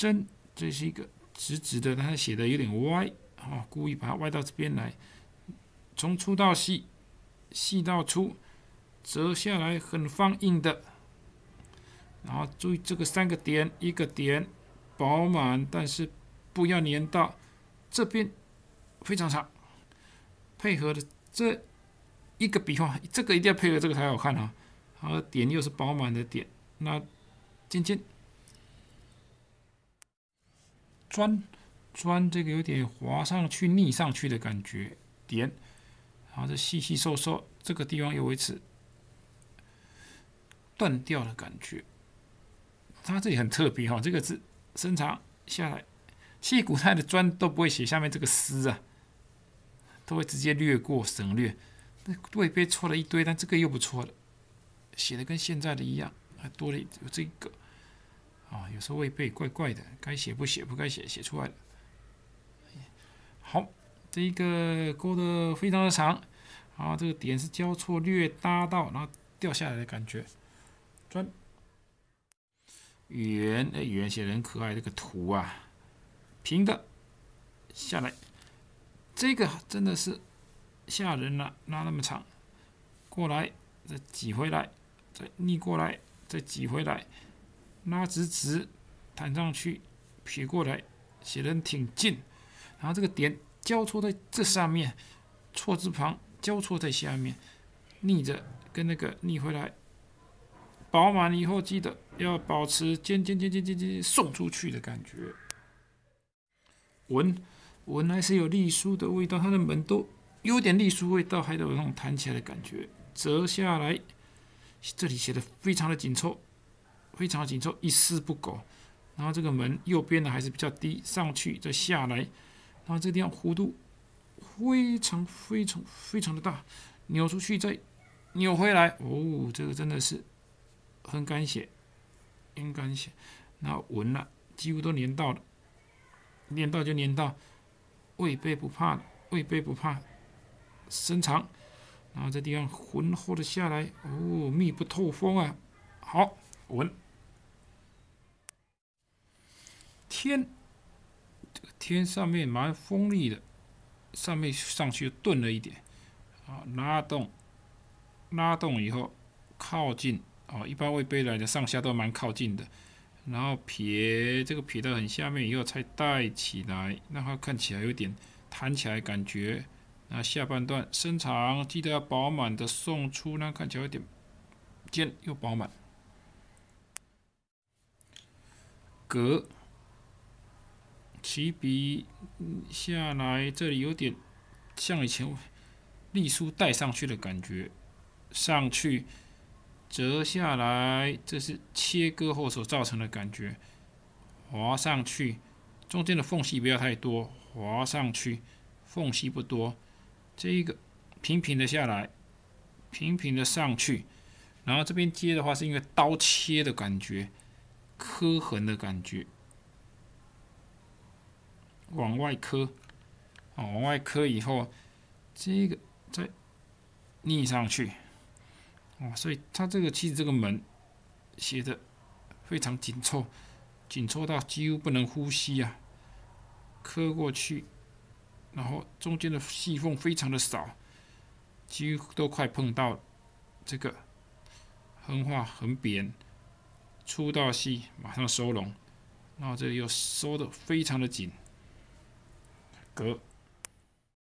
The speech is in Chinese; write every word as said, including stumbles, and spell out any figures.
针，这是一个直直的，但它写的有点歪啊、哦，故意把它歪到这边来，从粗到细，细到粗，折下来很放硬的。然后注意这个三个点，一个点饱满，但是不要粘到这边，非常长。配合的这一个笔画，这个一定要配合这个才好看啊。然后点又是饱满的点，那尖尖钻钻这个有点滑上去、逆上去的感觉，点，然后这细细瘦瘦，这个地方有维持断掉的感觉。它这里很特别哈，这个字伸长下来，其实古代的篆都不会写下面这个丝啊，都会直接略过省略。那魏碑错了一堆，但这个又不错了，写的跟现在的一样，还多了有这个啊。有时候魏碑怪怪的，该写不写，不该写写出来了。好，这一个勾的非常的长，啊，这个点是交错略搭到，然后掉下来的感觉，篆。圆，哎，圆写的很可爱，这个图啊，平的下来，这个真的是吓人了，拉那么长，过来再挤回来，再逆过来，再挤回来，拉直直，弹上去，撇过来，写的挺近，然后这个点交错在这上面，错字旁交错在下面，逆着跟那个逆回来。饱满以后，记得要保持尖尖尖尖尖尖送出去的感觉。纹纹还是有隶书的味道，它的门都有点隶书味道，还有那种弹起来的感觉。折下来，这里写的非常的紧凑，非常的紧凑，一丝不苟。然后这个门右边的还是比较低，上去再下来，然后这个地方弧度非常非常非常的大，扭出去再扭回来，哦，这个真的是。很敢写，很敢写，然后纹了，几乎都粘到了，粘到就粘到，魏碑不怕，魏碑不怕，伸长，然后这地方浑厚的下来，哦，密不透风啊，好，纹，天，这个天上面蛮锋利的，上面上去钝了一点，啊，拉动，拉动以后靠近。哦，一般魏碑来的上下都蛮靠近的，然后撇这个撇到很下面以后才带起来，让它看起来有点弹起来感觉。那下半段伸长，记得要饱满的送出，那看起来有点尖又饱满。格起笔下来，这里有点像以前隶书带上去的感觉，上去。折下来，这是切割后所造成的感觉。滑上去，中间的缝隙不要太多，滑上去，缝隙不多。这一个平平的下来，平平的上去，然后这边接的话是因为刀切的感觉，刻痕的感觉，往外刻，啊，往外刻以后，这个再逆上去。哦，所以它这个其实这个门写的非常紧凑，紧凑到几乎不能呼吸啊！刻过去，然后中间的细缝非常的少，几乎都快碰到这个横画很扁，粗到细，马上收拢，然后这里又收的非常的紧，格。